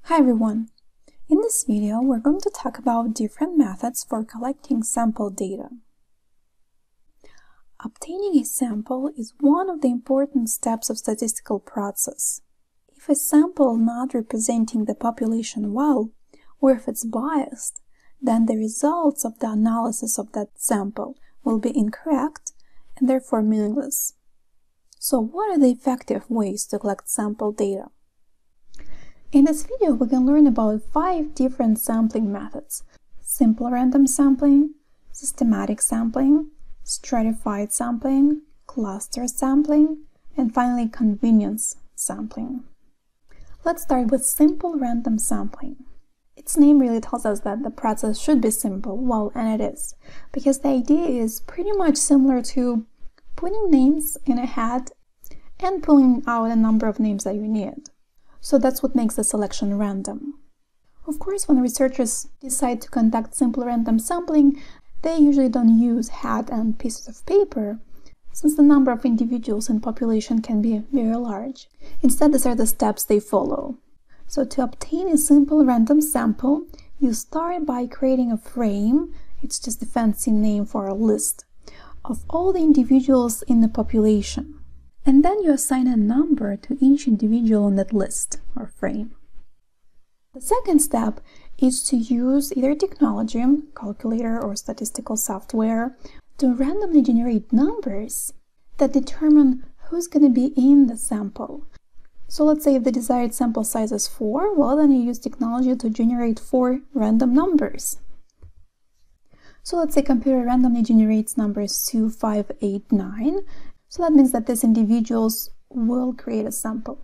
Hi everyone! In this video, we're going to talk about different methods for collecting sample data. Obtaining a sample is one of the important steps of statistical process. If a sample not representing the population well, or if it's biased, then the results of the analysis of that sample will be incorrect and therefore meaningless. So what are the effective ways to collect sample data? In this video, we can learn about 5 different sampling methods: simple random sampling, systematic sampling, stratified sampling, cluster sampling, and finally convenience sampling. Let's start with simple random sampling. Its name really tells us that the process should be simple, and it is, because the idea is pretty much similar to putting names in a hat and pulling out a number of names that you need. So that's what makes the selection random. Of course, when researchers decide to conduct simple random sampling, they usually don't use hat and pieces of paper, since the number of individuals in population can be very large. Instead, these are the steps they follow. So to obtain a simple random sample, you start by creating a frame, it's just a fancy name for a list, of all the individuals in the population. And then you assign a number to each individual on that list or frame. The second step is to use either technology, calculator or statistical software, to randomly generate numbers that determine who's going to be in the sample. So let's say if the desired sample size is 4, well, then you use technology to generate 4 random numbers. So let's say computer randomly generates numbers 2, 5, 8, 9. So that means that these individuals will create a sample.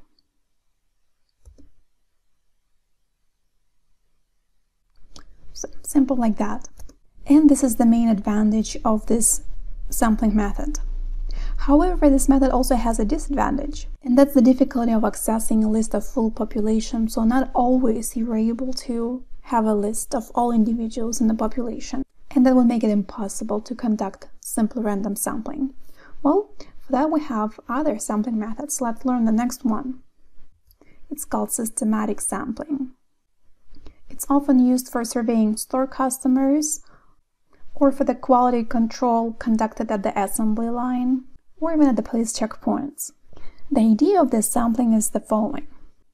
So simple like that. And this is the main advantage of this sampling method. However, this method also has a disadvantage, and that's the difficulty of accessing a list of full population. So not always you're able to have a list of all individuals in the population, and that will make it impossible to conduct simple random sampling. Well, for that we have other sampling methods. Let's learn the next one. It's called systematic sampling. It's often used for surveying store customers, or for the quality control conducted at the assembly line, or even at the police checkpoints. The idea of this sampling is the following.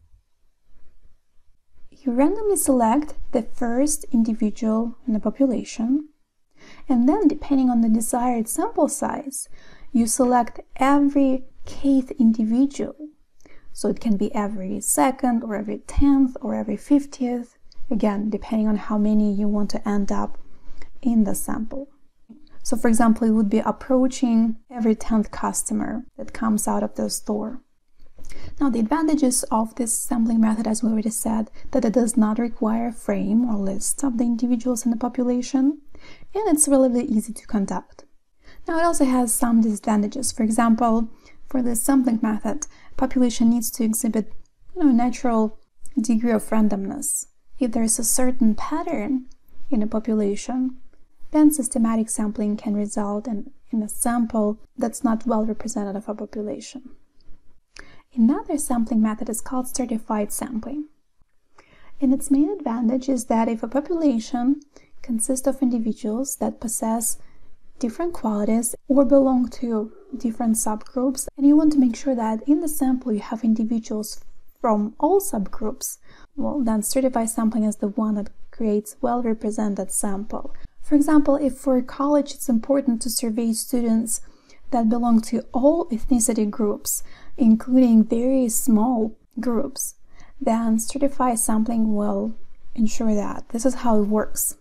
You randomly select the first individual in the population, and then depending on the desired sample size, you select every kth individual. So it can be every second, or every 10th, or every 50th, again, depending on how many you want to end up in the sample. So for example, it would be approaching every 10th customer that comes out of the store. Now, the advantages of this sampling method, as we already said, that it does not require a frame or list of the individuals in the population, and it's relatively easy to conduct. Now, it also has some disadvantages. For example, for this sampling method, population needs to exhibit a natural degree of randomness. If there is a certain pattern in a population, then systematic sampling can result in a sample that's not well representative of a population. Another sampling method is called stratified sampling. And its main advantage is that if a population consists of individuals that possess different qualities or belong to different subgroups, and you want to make sure that in the sample you have individuals from all subgroups, well, then stratified sampling is the one that creates well-represented sample. For example, if for college it's important to survey students that belong to all ethnicity groups, including very small groups, then stratified sampling will ensure that. This is how it works.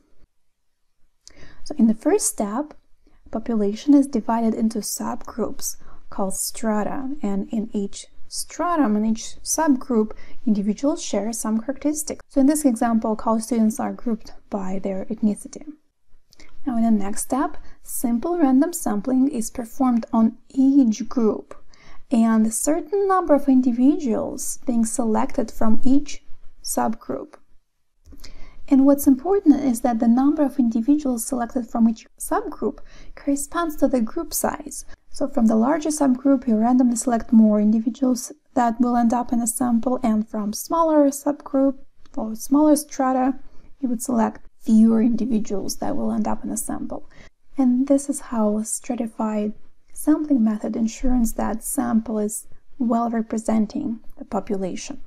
So in the first step, population is divided into subgroups called strata, and in each stratum, in each subgroup, individuals share some characteristics. So in this example, college students are grouped by their ethnicity. Now in the next step, simple random sampling is performed on each group, and a certain number of individuals being selected from each subgroup. And what's important is that the number of individuals selected from each subgroup corresponds to the group size. So from the larger subgroup, you randomly select more individuals that will end up in a sample, and from smaller subgroup, or smaller strata, you would select fewer individuals that will end up in a sample. And this is how a stratified sampling method ensures that sample is well representing the population.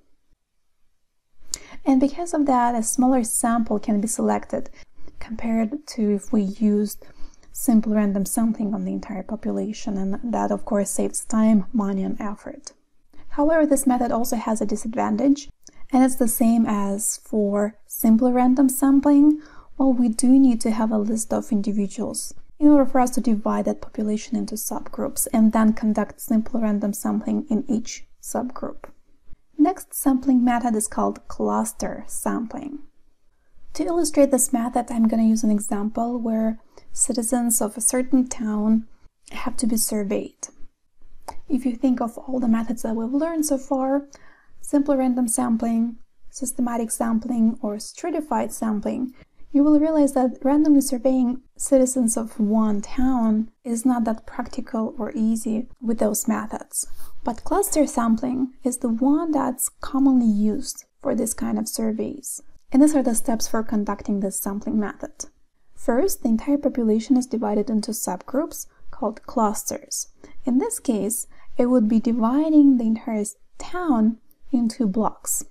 And because of that, a smaller sample can be selected compared to if we used simple random sampling on the entire population, and that of course saves time, money, and effort. However, this method also has a disadvantage, and it's the same as for simple random sampling. Well, we do need to have a list of individuals in order for us to divide that population into subgroups and then conduct simple random sampling in each subgroup. Next sampling method is called cluster sampling. To illustrate this method, I'm going to use an example where citizens of a certain town have to be surveyed. If you think of all the methods that we've learned so far, simple random sampling, systematic sampling, or stratified sampling, you will realize that randomly surveying citizens of one town is not that practical or easy with those methods. But cluster sampling is the one that's commonly used for this kind of surveys. And these are the steps for conducting this sampling method. First, the entire population is divided into subgroups called clusters. In this case, it would be dividing the entire town into blocks.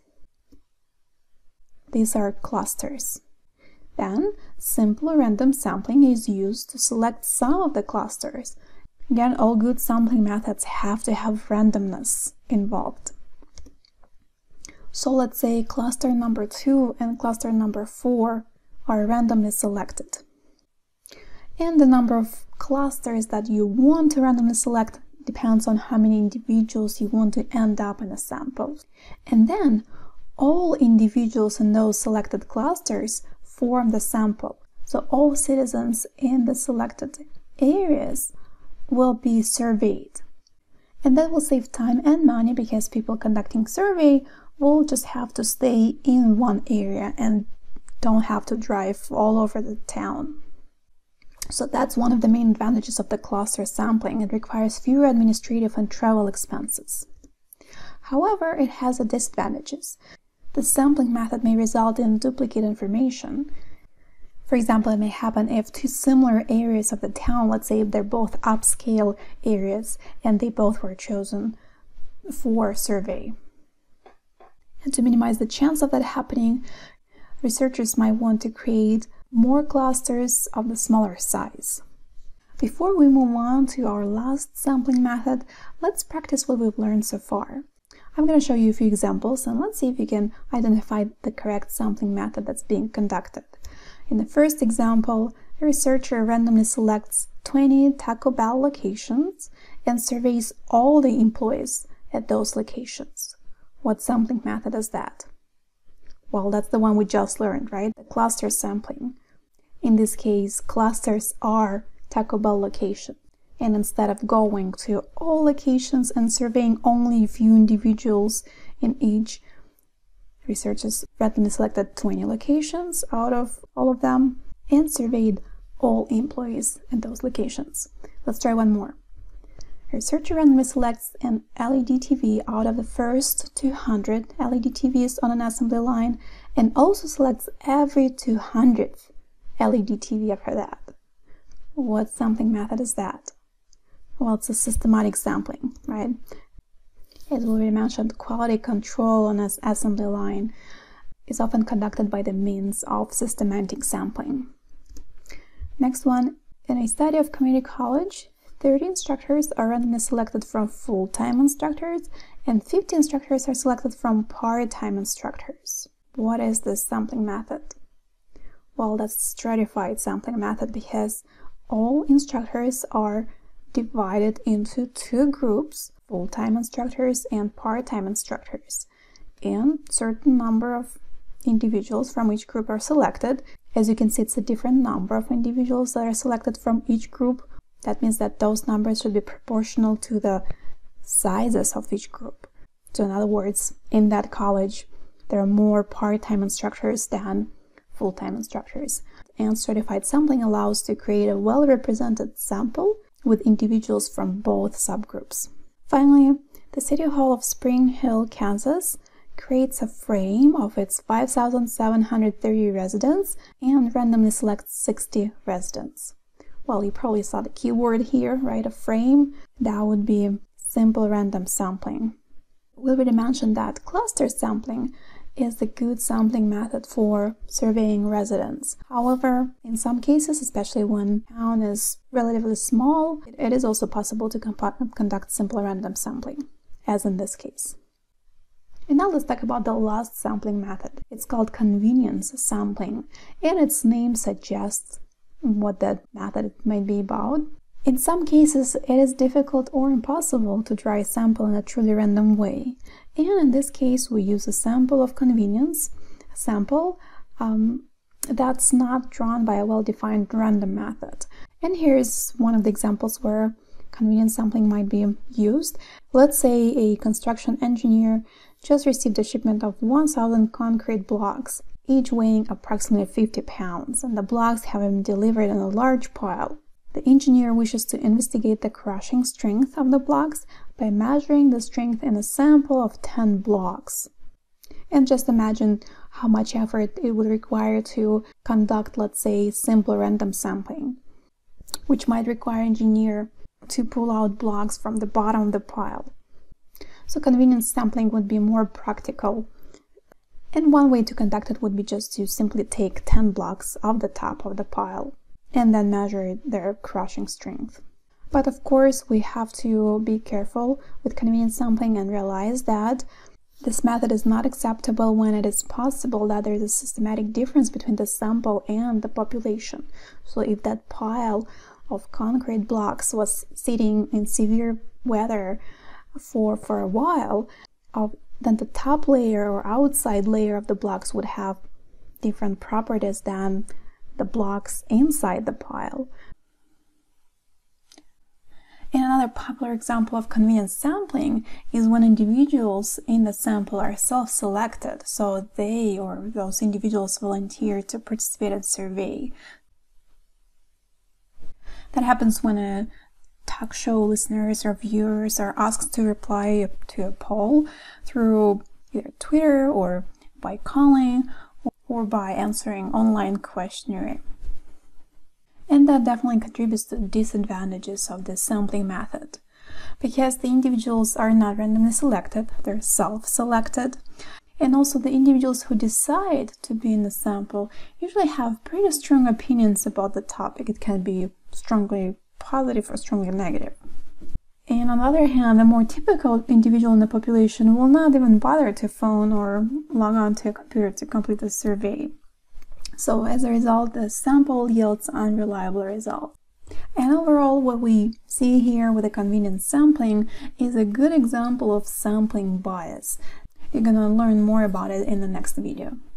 These are clusters. Then, simple random sampling is used to select some of the clusters. Again, all good sampling methods have to have randomness involved. So let's say cluster number 2 and cluster number 4 are randomly selected. And the number of clusters that you want to randomly select depends on how many individuals you want to end up in a sample. And then all individuals in those selected clusters form the sample. So all citizens in the selected areas will be surveyed. And that will save time and money because people conducting survey will just have to stay in one area and don't have to drive all over the town. So that's one of the main advantages of the cluster sampling. It requires fewer administrative and travel expenses. However, it has disadvantages. The sampling method may result in duplicate information. For example, it may happen if two similar areas of the town, let's say if they're both upscale areas and they both were chosen for survey. And to minimize the chance of that happening, researchers might want to create more clusters of the smaller size. Before we move on to our last sampling method, let's practice what we've learned so far. I'm going to show you a few examples and let's see if you can identify the correct sampling method that's being conducted. In the first example, a researcher randomly selects 20 Taco Bell locations and surveys all the employees at those locations. What sampling method is that? Well, that's the one we just learned, right? The cluster sampling. In this case, clusters are Taco Bell locations. And instead of going to all locations and surveying only a few individuals in each, researchers randomly selected 20 locations out of all of them and surveyed all employees in those locations. Let's try one more. A researcher randomly selects an LED TV out of the first 200 LED TVs on an assembly line and also selects every 200th LED TV after that. What sampling method is that? Well, it's a systematic sampling, right? As already mentioned, quality control on an assembly line is often conducted by the means of systematic sampling. Next one, in a study of community college, 30 instructors are randomly selected from full-time instructors and 50 instructors are selected from part-time instructors. What is this sampling method? Well, that's stratified sampling method because all instructors are divided into two groups, full-time instructors and part-time instructors, and certain number of individuals from each group are selected. As you can see, it's a different number of individuals that are selected from each group. That means that those numbers should be proportional to the sizes of each group. So in other words, in that college, there are more part-time instructors than full-time instructors. And stratified sampling allows to create a well-represented sample with individuals from both subgroups. Finally, the City Hall of Spring Hill, Kansas creates a frame of its 5,730 residents and randomly selects 60 residents. Well, you probably saw the keyword here, right? A frame. That would be simple random sampling. We already mentioned that cluster sampling is a good sampling method for surveying residents. However, in some cases, especially when a town is relatively small, it is also possible to conduct simple random sampling, as in this case. And now let's talk about the last sampling method. It's called convenience sampling, and its name suggests what that method might be about. In some cases, it is difficult or impossible to draw a sample in a truly random way. And in this case, we use a sample of convenience, a sample that's not drawn by a well-defined random method. And here's one of the examples where convenience sampling might be used. Let's say a construction engineer just received a shipment of 1,000 concrete blocks, each weighing approximately 50 pounds, and the blocks have been delivered in a large pile. The engineer wishes to investigate the crushing strength of the blocks by measuring the strength in a sample of 10 blocks. And just imagine how much effort it would require to conduct, let's say, simple random sampling, which might require an engineer to pull out blocks from the bottom of the pile. So convenience sampling would be more practical. And one way to conduct it would be just to simply take 10 blocks off the top of the pile and then measure their crushing strength. But of course, we have to be careful with convenience sampling and realize that this method is not acceptable when it is possible that there is a systematic difference between the sample and the population. So if that pile of concrete blocks was sitting in severe weather for a while, then the top layer or outside layer of the blocks would have different properties than the blocks inside the pile. And another popular example of convenience sampling is when individuals in the sample are self-selected, so they or those individuals volunteer to participate in a survey. That happens when a talk show listeners or viewers are asked to reply to a poll through either Twitter or by calling or by answering online questionnaire. And that definitely contributes to the disadvantages of the sampling method, because the individuals are not randomly selected, they're self-selected. And also the individuals who decide to be in the sample usually have pretty strong opinions about the topic. It can be strongly positive or strongly negative. And on the other hand, the more typical individual in the population will not even bother to phone or log on to a computer to complete the survey. So as a result, the sample yields unreliable results. And overall, what we see here with the convenience sampling is a good example of sampling bias. You're going to learn more about it in the next video.